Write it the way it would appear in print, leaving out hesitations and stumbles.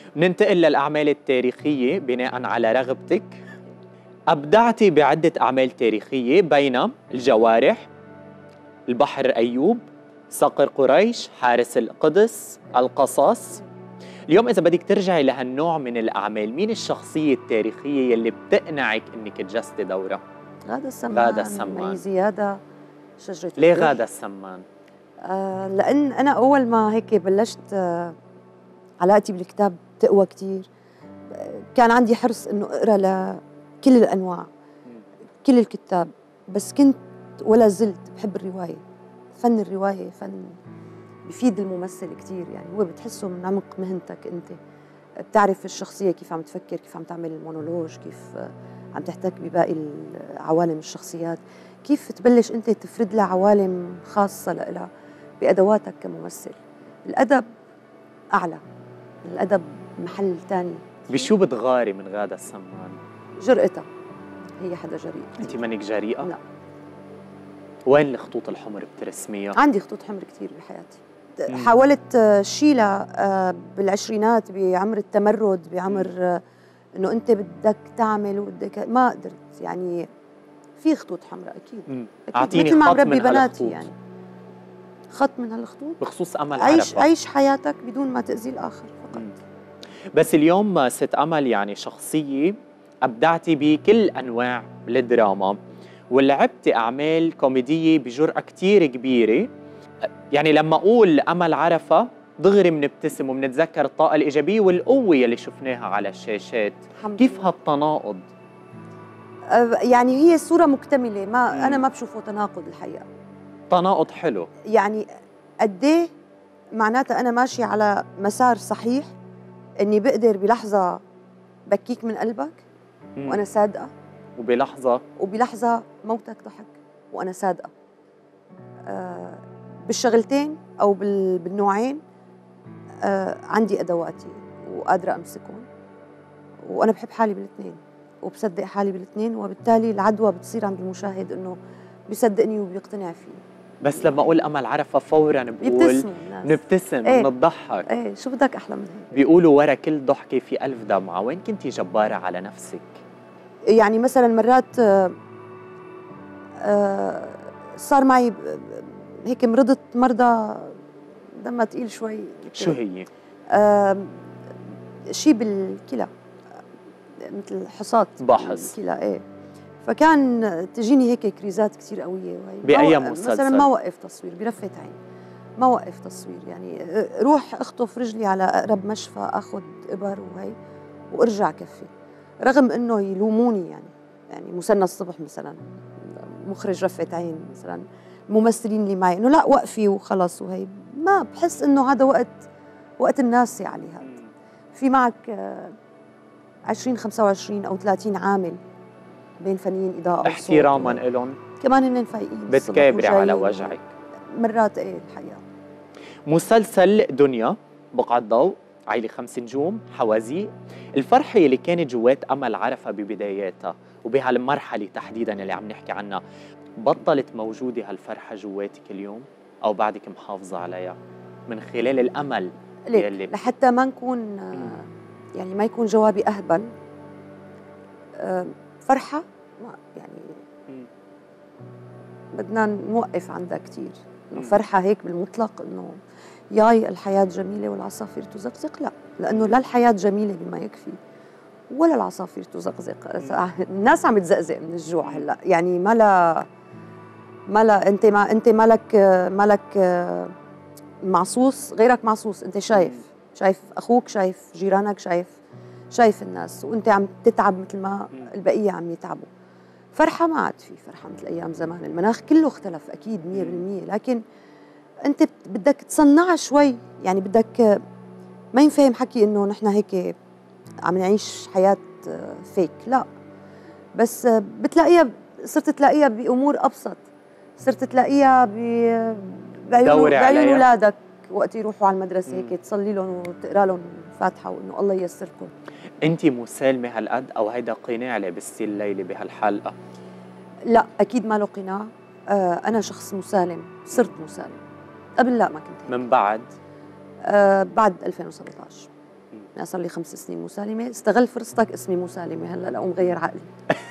ننتقل للأعمال التاريخية بناء على رغبتك. أبدعت بعدة أعمال تاريخية بين الجوارح، البحر أيوب، صقر قريش، حارس القدس، القصص. اليوم إذا بدك ترجعي لهالنوع من الأعمال، مين الشخصية التاريخية يلي بتقنعك إنك تجسدي دورها؟ غادة السمان. غادة السمان. مي زيادة، شجرة ليه الدر. غادة السمان؟ لأن أنا أول ما هيك بلشت علاقتي بالكتاب تقوى كتير، كان عندي حرص إنه أقرأ لكل الأنواع، كل الكتاب، بس كنت ولا زلت بحب الرواية. فن الرواية فن بفيد الممثل كتير، يعني هو بتحسه من عمق مهنتك. أنت بتعرف الشخصية كيف عم تفكر، كيف عم تعمل المونولوج، كيف عم تحتك بباقي عوالم الشخصيات، كيف تبلش أنت تفرد لها عوالم خاصة لها بأدواتك كممثل. الأدب أعلى، الأدب محل تاني. بشو بتغاري من غادة السمان؟ جرأتها، هي حدا جريء. أنت منك جريئة؟ لا. وين الخطوط الحمر بترسميها؟ عندي خطوط حمر كتير بحياتي. حاولت شيلها بالعشرينات، بعمر التمرد، بعمر انه انت بدك تعمل وبدك، ما قدرت. يعني في خطوط حمراء اكيد. اعطيني مثل ما عم خط ربي من بناتي، هالخطوط. يعني خط من هالخطوط بخصوص أمل عرفة. عيش حياتك بدون ما تأذي الآخر فقط. بس اليوم ست أمل يعني شخصية أبدعتي بكل أنواع الدراما، ولعبتي أعمال كوميدية بجرأة كتير كبيرة. يعني لما أقول أمل عرفة دغري منبتسم ومنتذكر الطاقة الإيجابية والقوة اللي شفناها على الشاشات. كيف هالتناقض؟ يعني هي صورة مكتملة، أنا ما بشوفه تناقض الحقيقة. تناقض حلو. يعني قديه معناتها أنا ماشي على مسار صحيح، إني بقدر بلحظة بكيك من قلبك وأنا صادقة، وبلحظة موتك ضحك وأنا صادقة. بالشغلتين أو بالنوعين عندي أدواتي وقادرة أمسكهم، وأنا بحب حالي بالاثنين وبصدق حالي بالاثنين، وبالتالي العدوى بتصير عند المشاهد إنه بيصدقني وبيقتنع فيه. بس لما أقول أمل عرفة فوراً بقول نبتسم نضحك. إيه شو بدك أحلى من هيك؟ بيقولوا ورا كل ضحكة في 1000 دمعة. وين كنتي جبارة على نفسك؟ يعني مثلاً مرات صار معي هيك مرضت مرضى دمها تقيل شوي. شو هي؟ شيء بالكلى، مثل حصات بحص بالكلى. ايه، فكان تجيني هيك كريزات كثير قوية. بأي مسلسل؟ مثلا ما وقف تصوير برفة عين، ما وقف تصوير، يعني روح اخطف رجلي على اقرب مشفى، اخذ ابر وهي وارجع كفي، رغم انه يلوموني. يعني مثنى الصبح مثلا، مخرج رفة عين مثلا، الممثلين اللي معي انه لا وقفي وخلص وهي، ما بحس انه هذا وقت الناس. يعني هذا في معك 20 25 او 30 عامل بين فنيين اضاءه احتراما لهم، كمان هن فايقين بتكابري على وجعك مرات. ايه الحقيقه. مسلسل دنيا، بقعة ضوء، عائلة 5 نجوم، حوازيق، الفرحة اللي كانت جوات أمل عرفة ببداياتها وبهالمرحلة تحديداً اللي عم نحكي عنها، بطلت موجودة هالفرحة جواتك اليوم أو بعدك محافظة عليها من خلال الأمل يلي لحتى ما نكون يعني ما يكون جوابي أهبل؟ فرحة يعني بدنا نوقف عندها كتير. إنه فرحة هيك بالمطلق إنه ياي الحياة جميلة والعصافير تزقزق، لا، لأنه لا الحياة جميلة بما يكفي ولا العصافير تزقزق. الناس عم تزقزق من الجوع هلا، يعني ما لا انت مالك معصوص، غيرك معصوص. انت شايف اخوك، شايف جيرانك، شايف الناس، وانت عم تتعب مثل ما البقيه عم يتعبوا. فرحه ما عاد في فرحه مثل ايام زمان، المناخ كله اختلف اكيد 100%، لكن انت بدك تصنعها شوي. يعني بدك ما ينفهم حكي انه نحن هيك عم نعيش حياه فيك، لا، بس صرت تلاقيها بامور ابسط، صرت تلاقيها بعيون اولادك وقت يروحوا على المدرسه، هيك تصلي لهم وتقرا لهم فاتحه وانه الله ييسركم. انت مسالمه هالقد او هيدا قناع لبستي الليله بهالحلقه؟ لا اكيد ما له قناع. انا شخص مسالم، صرت مسالم. قبل لا ما كنت هيك. من بعد؟ بعد 2017. أنا صار لي 5 سنين مسالمة، استغل فرصتك اسمي مسالمة هلا لأقوم غير عقلي.